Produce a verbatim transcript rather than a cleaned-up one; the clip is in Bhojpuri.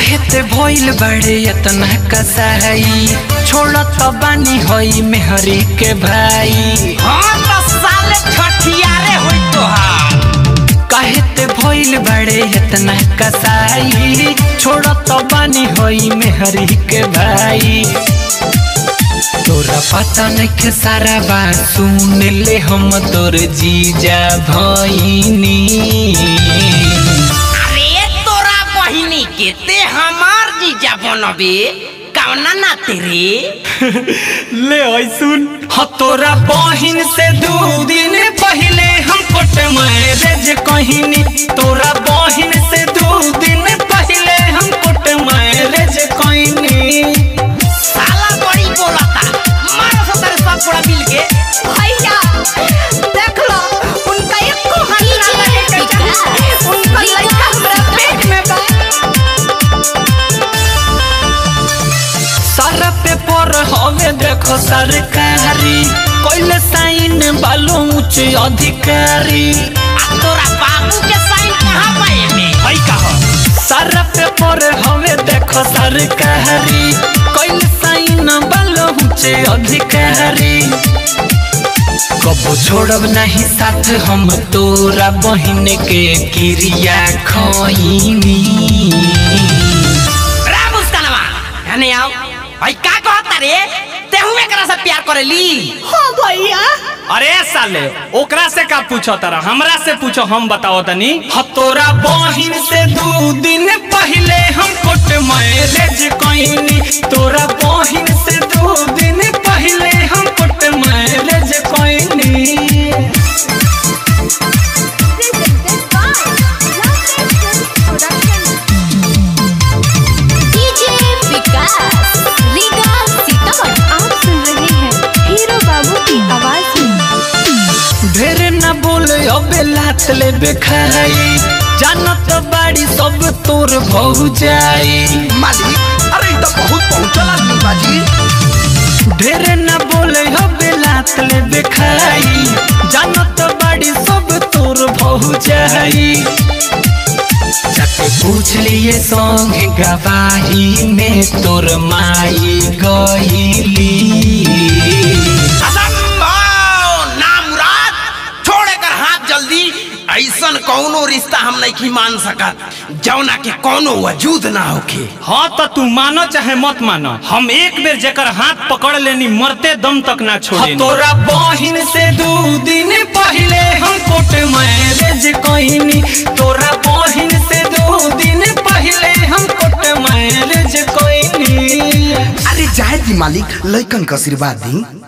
कहते भइल बड़े इतना कसाई छोड़त बानी होई मेहरी के भाई। हाँ तो साले छठियारे होई तोहार। कहते भइल बड़े इतना कसाई छोड़त बानी होई मेहरी के भाई। तोरा पता नहीं सारा बात सुन ले हम तोर जीजा भइनी। अरे तोरा बहिनी के ते हमार जीजा बनबे कौना ना तेरे ले ओए सुन ह तोरा बहिन से दो दिन पहले हम कोट मैरेज कहिनी। तोरा बहिन से दो दिन पहले हम कोट मैरेज कहिनी। साला बड़ी बोलता मारो सब तेरे सब पूरा मिल के। भैया देख लो उनका एक को हाथ ना लगेगा, उनका लड़का हमरा पेट में बा। सारा पेपर हवे देखो सरकारी कोइले साइन बालो ऊंच अधिकारी। आ तोरा बाबू के साइन कहां पाए में भाई कहा। सारा पेपर हवे देखो सरकारी कोइले साइन बालो ऊंच अधिकारी। कबो छोड़ब नहीं साथ हम तोरा बहिन के क्रिया खइनी। रे मुस्कानवा यानी आओ भाई का कहता रे तेहू एकरा से प्यार करेली। हां भैया अरे साले ओकरा से का पूछो तारा हमरा से पूछो हम बताओ तनी। ह तोरा बहिन से दो दिन पहले हम कोट मैरेज कहिनी। तोरा बहिन से दो दिन पहले हम कोट मैरेज कहिनी। डीजे विकास लीगा सीतामढ़ी। आप सुन रहे हैं हीरो बाबू की आवाज में। ढेर न बोल अबे लात ले बेखाई जानत बाड़ी सब तोर भौ जाई। मालिक अरे तो बहुत पहुंचला बाजी। ढेर न बोल अबे लात ले बेखाई जानत बाड़ी सब तोर भौ जाई। जाके पूछ लिए संग गवाही में तोर माई गईली। ऐसन कौनो रिश्ता हम नहीं मान सकत जौना के कौनो वजूद ना होके। हाँ तो तू मानो चाहे मत मानो हम एक बेर जेकर हाथ पकड़ लेनी मरते दम तक ना छोड़े। तोरा बहिन से दो दिन पहले हम कोट मैरेज कहिनी। तोरा बहिन से दो दिन पहले हम कोट मैरेज कहिनी। अरे जाए दी मालिक लइकन का आशीर्वाद दी।